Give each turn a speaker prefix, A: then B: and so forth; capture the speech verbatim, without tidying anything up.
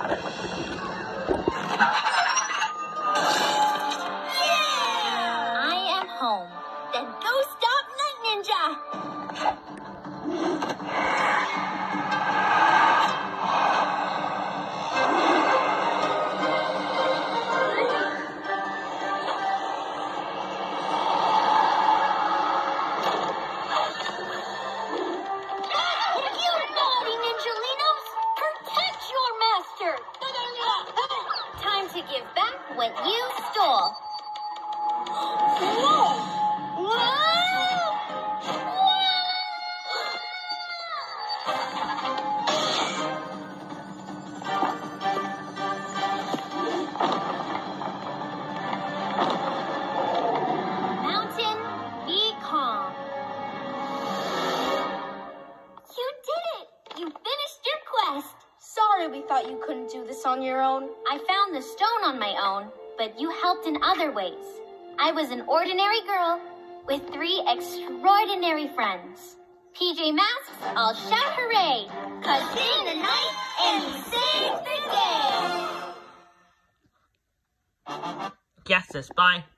A: I am home. Then go stop Night Ninja! You naughty Ninjalinos! Protect your master! Time to give back what you stole. Whoa! Mountain, be calm. You did it! You finished your quest.
B: Sorry we thought you couldn't do this on your own.
A: I found the stone on my own, but you helped in other ways. I was an ordinary girl with three extraordinary friends. P J Masks, I'll shout hooray! 'Cause in the night and we save the day!
C: Guess this. Bye.